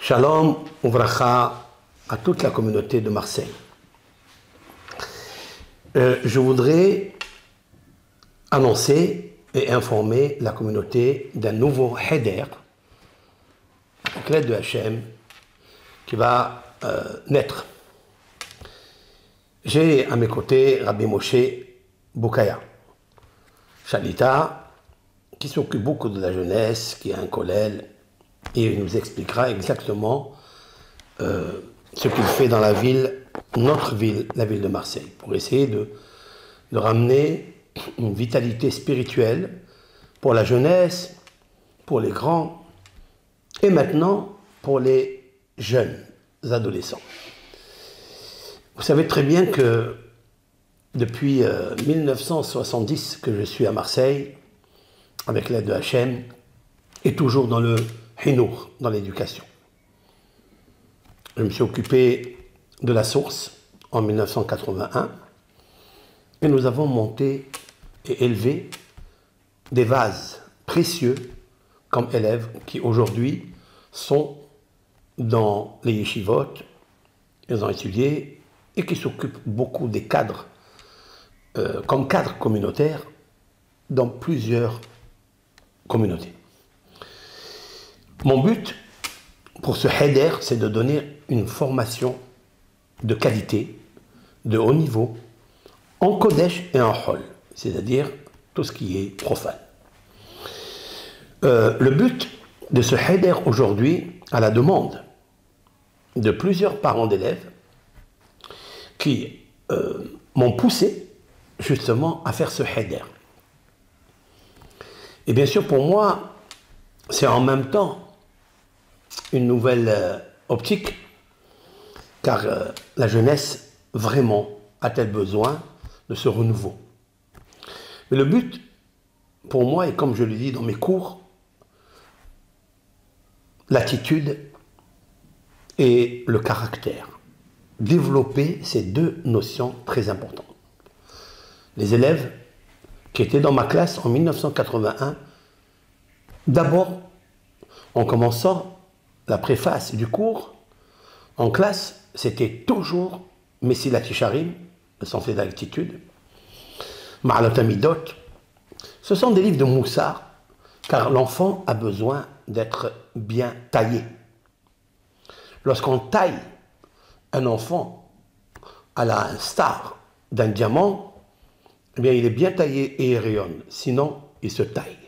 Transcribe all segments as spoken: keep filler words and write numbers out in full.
Shalom Uvracha à toute la communauté de Marseille. Euh, je voudrais annoncer et informer la communauté d'un nouveau Heder, avec l'aide de Hachem, qui va euh, naître. J'ai à mes côtés Rabbi Moshe Boukaya, Shalita, qui s'occupe beaucoup de la jeunesse, qui a un kollel, et il nous expliquera exactement euh, ce qu'il fait dans la ville, notre ville, la ville de Marseille, pour essayer de, de ramener une vitalité spirituelle pour la jeunesse, pour les grands, et maintenant pour les jeunes adolescents. Vous savez très bien que depuis euh, mille neuf cent soixante-dix que je suis à Marseille, avec l'aide de Hachem, et toujours dans le Hinour, dans l'éducation. Je me suis occupé de la source en mille neuf cent quatre-vingt-un, et nous avons monté et élevé des vases précieux comme élèves qui aujourd'hui sont dans les yeshivot, ils ont étudié et qui s'occupent beaucoup des cadres, euh, comme cadres communautaires dans plusieurs communautés. Mon but pour ce Heder, c'est de donner une formation de qualité, de haut niveau, en Kodesh et en Hol, c'est-à-dire tout ce qui est profane. Euh, le but de ce Heder aujourd'hui, à la demande de plusieurs parents d'élèves qui euh, m'ont poussé justement à faire ce Heder. Et bien sûr, pour moi, c'est en même temps une nouvelle euh, optique, car euh, la jeunesse vraiment a-t-elle besoin de ce renouveau. Mais le but, pour moi, et comme je le dis dans mes cours, l'attitude et le caractère. Développer ces deux notions très importantes. Les élèves qui étaient dans ma classe en mille neuf cent quatre-vingt-un, d'abord, en commençant la préface du cours, en classe, c'était toujours Messilat Yesharim, le sens d'attitude, Ma'alat Amidot. Ce sont des livres de Moussar, car l'enfant a besoin d'être bien taillé. Lorsqu'on taille un enfant à la star d'un diamant, eh bien, il est bien taillé et il rayonne, sinon il se taille.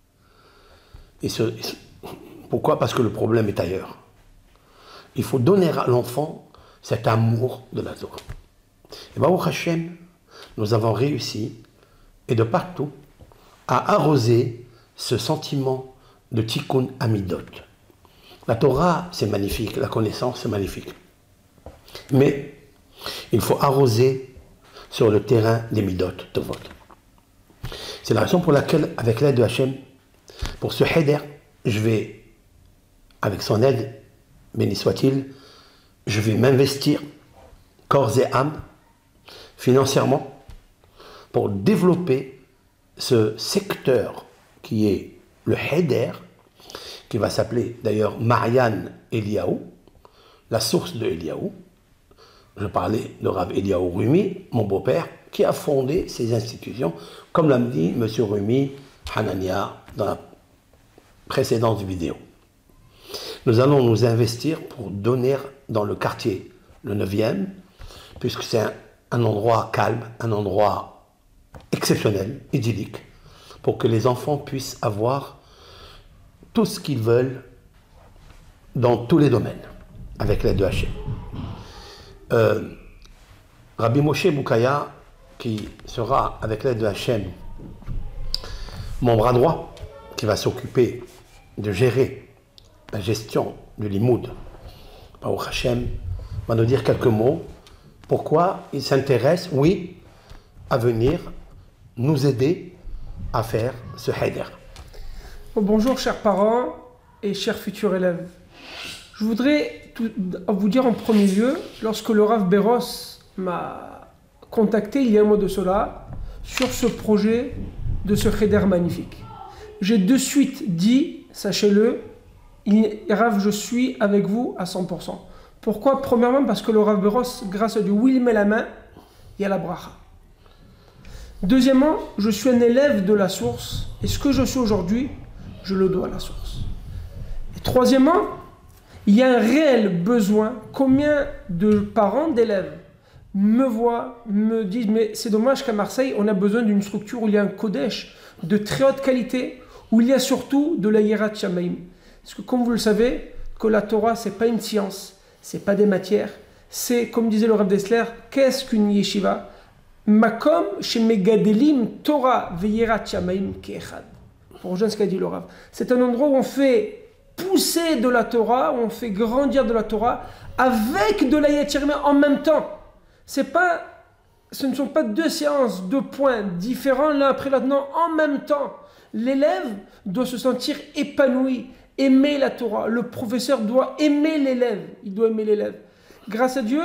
Il se, il se, pourquoi? Parce que le problème est ailleurs. Il faut donner à l'enfant cet amour de la Torah. Et Baruch Hashem, nous avons réussi, et de partout, à arroser ce sentiment de Tikkun Amidot. La Torah, c'est magnifique, la connaissance, c'est magnifique. Mais il faut arroser sur le terrain des Midot Tovot. C'est la raison pour laquelle, avec l'aide de Hachem, pour ce Heder, je vais, avec son aide, béni soit-il, je vais m'investir, corps et âme, financièrement, pour développer ce secteur qui est le Heder, qui va s'appeler d'ailleurs Marianne Eliaou, la source de Eliaou. Je parlais de Rav Eliaou Rumi, mon beau-père, qui a fondé ces institutions, comme l'a dit M. Rumi Hanania dans la précédente vidéo. Nous allons nous investir pour donner dans le quartier, le neuvième, puisque c'est un, un endroit calme, un endroit exceptionnel, idyllique, pour que les enfants puissent avoir tout ce qu'ils veulent dans tous les domaines, avec l'aide de Hachem. Euh, Rabbi Moshe Boukaya, qui sera, avec l'aide de Hachem, mon bras droit, qui va s'occuper de gérer la gestion du limoud, Baruch Hashem, va nous dire quelques mots. Pourquoi il s'intéresse, oui, à venir nous aider à faire ce Heder. Bonjour chers parents et chers futurs élèves. Je voudrais tout, vous dire en premier lieu, lorsque le Rav Béros m'a contacté il y a un mois de cela, sur ce projet de ce Heder magnifique. J'ai de suite dit, sachez-le, il, Rav, je suis avec vous à cent pour cent. Pourquoi? Premièrement, parce que le Rav Beros, grâce à Dieu, où il met la main, il y a la bracha. Deuxièmement, je suis un élève de la source, et ce que je suis aujourd'hui, je le dois à la source. Et troisièmement, il y a un réel besoin. Combien de parents, d'élèves me voient, me disent, mais c'est dommage qu'à Marseille, on a besoin d'une structure où il y a un Kodesh de très haute qualité, où il y a surtout de la Yirat Shamayim. Parce que comme vous le savez, que la Torah, c'est pas une science, c'est pas des matières, c'est, comme disait le Rav Dessler, qu'est-ce qu'une yeshiva? Makom chez Megadelim Torah veyirat Shamayim keechad. Pour rejoindre ce qu'a dit le Rav. C'est un endroit où on fait pousser de la Torah, où on fait grandir de la Torah avec de la Yirat Shamayim en même temps. C'est pas, ce ne sont pas deux séances, deux points différents l'un après l'autre. Non, en même temps. L'élève doit se sentir épanoui, aimer la Torah. Le professeur doit aimer l'élève. Il doit aimer l'élève. Grâce à Dieu,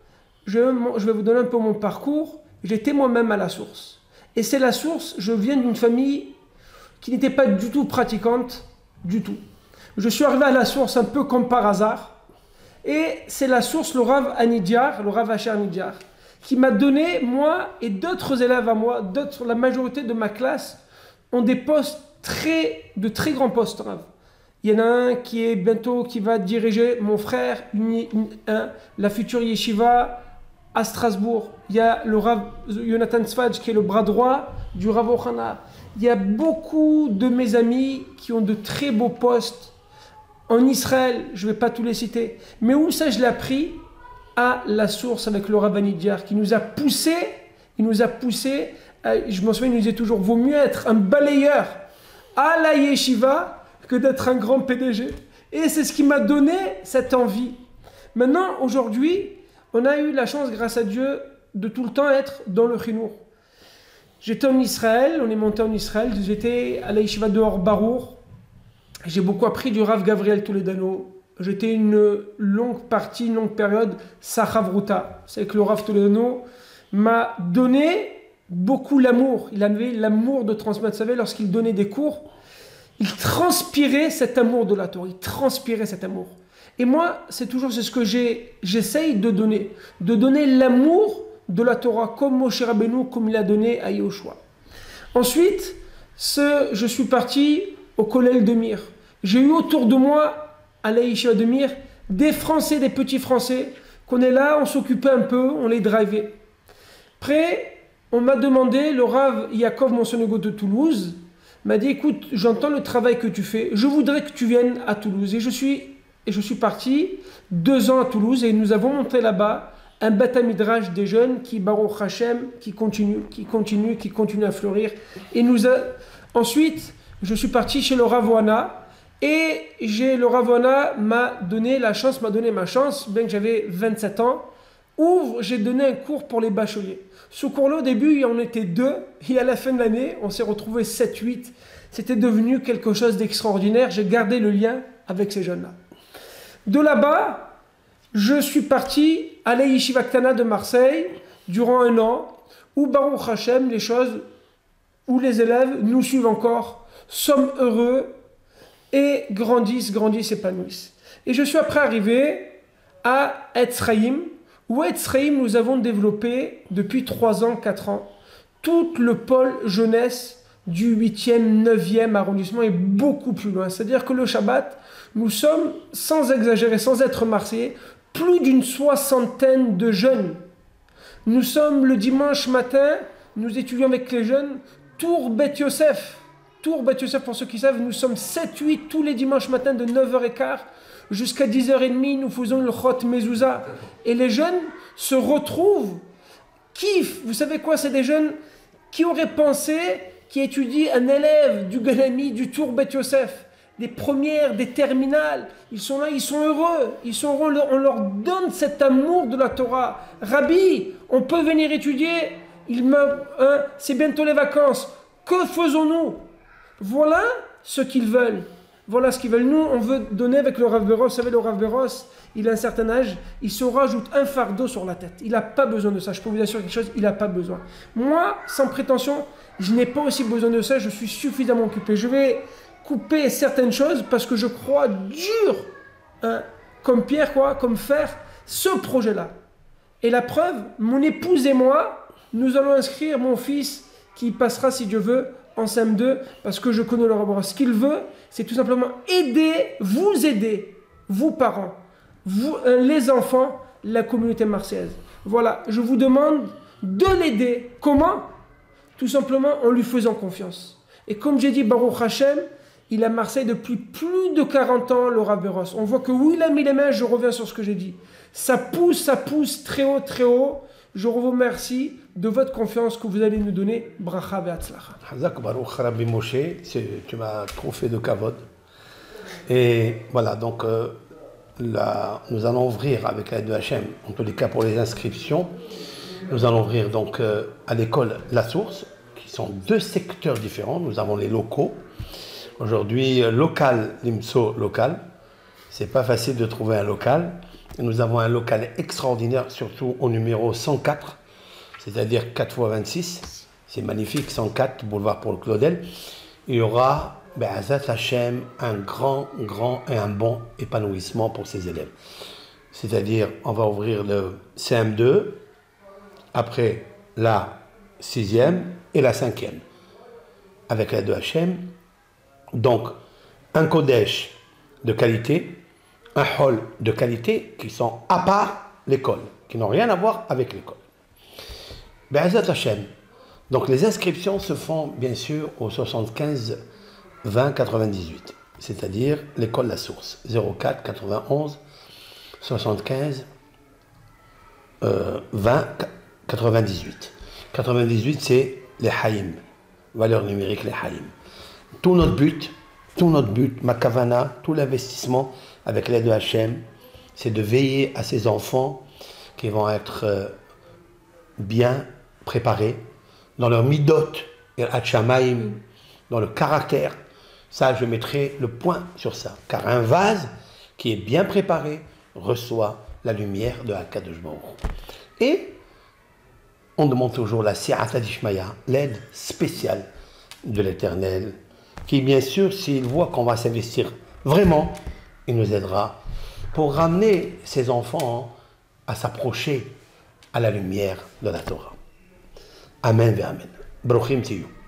je, je vais vous donner un peu mon parcours. J'étais moi-même à la source. Et c'est la source, je viens d'une famille qui n'était pas du tout pratiquante, du tout. Je suis arrivé à la source un peu comme par hasard. Et c'est la source, le Rav Anidjar, le Rav Asher Anidjar, qui m'a donné, moi et d'autres élèves à moi, d'autres, la majorité de ma classe, ont des postes très, de très grands postes, Rav. Il y en a un qui est bientôt, qui va diriger, mon frère, une, une, un, la future yeshiva à Strasbourg. Il y a le Rav Jonathan Sfadj qui est le bras droit du Rav Ochana. Il y a beaucoup de mes amis qui ont de très beaux postes en Israël, je ne vais pas tous les citer. Mais où ça, je l'ai appris? À la source avec le Rav Anidjar, qui nous a poussé, il nous a poussé, euh, je m'en souviens, il nous disait toujours, vaut mieux être un balayeur à la yeshiva que d'être un grand P D G. Et c'est ce qui m'a donné cette envie. Maintenant, aujourd'hui, on a eu la chance, grâce à Dieu, de tout le temps être dans le Chinour. J'étais en Israël, on est monté en Israël, j'étais à la yeshiva de Or Barour. J'ai beaucoup appris du Rav Gabriel Toledano. J'étais une longue partie, une longue période, Sahavruta. C'est que le Rav Toledano m'a donné beaucoup l'amour. Il avait l'amour de transmettre. Vous savez, lorsqu'il donnait des cours, il transpirait cet amour de la Torah. Il transpirait cet amour. Et moi, c'est toujours c'est ce que j'ai, j'essaye de donner. De donner l'amour de la Torah, comme Moshe Rabbeinu, comme il a donné à Yehoshua. Ensuite, ce, je suis parti au Kollel de Mir. J'ai eu autour de moi, à la Yeshiva de Mir, des Français, des petits Français, qu'on est là, on s'occupait un peu, on les drivait. Après, on m'a demandé, le Rav Yaakov Monsonego de Toulouse, m'a dit, écoute, j'entends le travail que tu fais, je voudrais que tu viennes à Toulouse. Et je suis, et je suis parti deux ans à Toulouse, et nous avons monté là-bas un Beth Midrash des jeunes qui, Baruch Hashem, qui continue, qui continue, qui continue à fleurir. Et nous a... Ensuite, je suis parti chez le Rav Oana, et j'ai, le Rav Oana m'a donné la chance, m'a donné ma chance, bien que j'avais vingt-sept ans, où j'ai donné un cours pour les bacheliers. Ce cours-là, au début, il y en était deux, et à la fin de l'année, on s'est retrouvés sept huit. C'était devenu quelque chose d'extraordinaire. J'ai gardé le lien avec ces jeunes-là. De là-bas, je suis parti à la Yeshiva Ktana de Marseille durant un an, où Baruch Hashem, les choses, où les élèves nous suivent encore, sommes heureux, et grandissent, grandissent, épanouissent. Et je suis après arrivé à Etzraïm, où à Etzraïm, nous avons développé depuis trois ans, quatre ans, tout le pôle jeunesse du huitième, neuvième arrondissement et beaucoup plus loin. C'est-à-dire que le Shabbat, nous sommes, sans exagérer, sans être marseillais, plus d'une soixantaine de jeunes. Nous sommes le dimanche matin, nous étudions avec les jeunes, Tour Beth Yosef. Tour Beth Yosef, pour ceux qui savent, nous sommes sept huit tous les dimanches matins de neuf heures quinze jusqu'à dix heures trente, nous faisons le Chot Mezouza. Et les jeunes se retrouvent, kiffent. Vous savez quoi, c'est des jeunes qui auraient pensé, qui étudient un élève du Galami, du Tour Beth Yosef, des premières, des terminales. Ils sont là, ils sont heureux. Ils sont heureux, on leur donne cet amour de la Torah. Rabbi, on peut venir étudier, il me, hein, c'est bientôt les vacances. Que faisons-nous? Voilà ce qu'ils veulent. Voilà ce qu'ils veulent. Nous, on veut donner avec le Rav Beros. Vous savez, le Rav Beros, il a un certain âge, il se rajoute un fardeau sur la tête. Il n'a pas besoin de ça. Je peux vous assurer quelque chose, il n'a pas besoin. Moi, sans prétention, je n'ai pas aussi besoin de ça. Je suis suffisamment occupé. Je vais couper certaines choses parce que je crois dur, hein, comme pierre, quoi, comme fer, ce projet-là. Et la preuve, mon épouse et moi, nous allons inscrire mon fils qui passera, si Dieu veut, en C M deux, parce que je connais le rapport. Ce qu'il veut, c'est tout simplement aider, vous aider, vous parents, vous, euh, les enfants, la communauté marseillaise. Voilà, je vous demande de l'aider. Comment? Tout simplement en lui faisant confiance. Et comme j'ai dit, Baruch Hashem, il est à Marseille depuis plus de quarante ans, le Rav Beros. On voit que où il a mis les mains, je reviens sur ce que j'ai dit. Ça pousse, ça pousse très haut, très haut. Je vous remercie de votre confiance que vous allez nous donner. Bracha ve'atzlacha. Hazak Baruch Rabbi Moshe, tu m'as trop fait de kavod. Et voilà, donc euh, là, nous allons ouvrir avec l'aide de Hachem, en tous les cas pour les inscriptions, nous allons ouvrir donc euh, à l'école La Source, qui sont deux secteurs différents. Nous avons les locaux. Aujourd'hui, local, l'Imso local. C'est pas facile de trouver un local. Et nous avons un local extraordinaire, surtout au numéro cent quatre, c'est-à-dire quatre fois vingt-six. C'est magnifique, cent quatre, boulevard Paul Claudel. Il y aura, ben, Azat Hachem, un grand, grand et un bon épanouissement pour ses élèves. C'est-à-dire, on va ouvrir le C M deux, après la sixième et la cinquième, avec l'aide de Hachem. Donc, un Kodesh de qualité, un hall de qualité qui sont à part l'école, qui n'ont rien à voir avec l'école. Be'ezat Hashem. Donc les inscriptions se font bien sûr au soixante-quinze vingt quatre-vingt-dix-huit, c'est-à-dire l'école La Source, zéro quatre quatre-vingt-onze soixante-quinze vingt quatre-vingt-dix-huit. quatre-vingt-dix-huit, c'est les Haïm, valeur numérique les Haïm. Tout notre but, tout notre but, ma kavana, tout l'investissement avec l'aide de Hachem, c'est de veiller à ces enfants qui vont être euh, bien préparés dans leur midot et hachamaim, dans le caractère. Ça, je mettrai le point sur ça. Car un vase qui est bien préparé reçoit la lumière de Hakadosh Baruch Hu. Et on demande toujours la Si'ata d'Ishmaya, l'aide spéciale de l'Éternel, qui bien sûr, s'il voit qu'on va s'investir vraiment, il nous aidera pour ramener ces enfants à s'approcher à la lumière de la Torah. Amen ve Amen. Brochim Tiyou.